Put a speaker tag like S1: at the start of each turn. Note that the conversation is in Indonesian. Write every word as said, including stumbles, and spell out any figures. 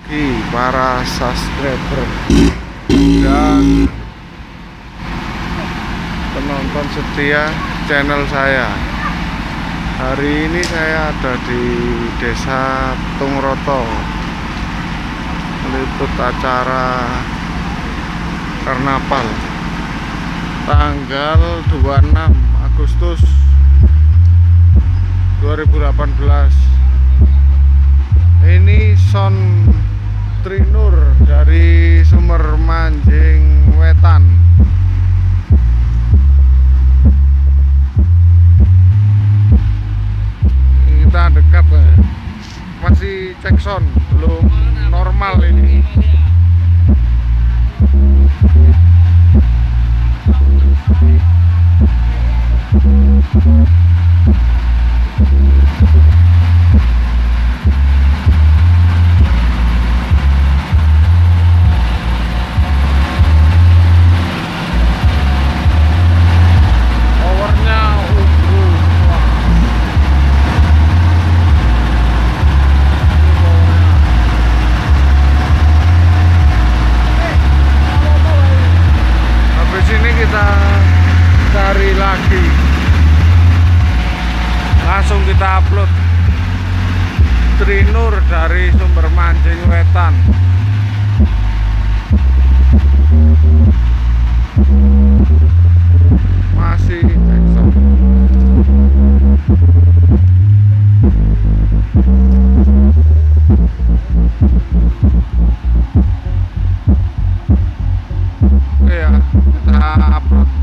S1: pagi para subscriber dan penonton setia channel saya. Hari ini saya ada di Desa Tungroto, meliput acara karnaval tanggal dua puluh enam Agustus dua ribu delapan belas. Ini Son Trinur dari Sumber Manjing Wetan. Kita dekat, masih cek sound, belum normal ini. Cari lagi, langsung kita upload Trinur dari Sumber Manjing Wetan. Masih eksom. Oke ya, kita upload.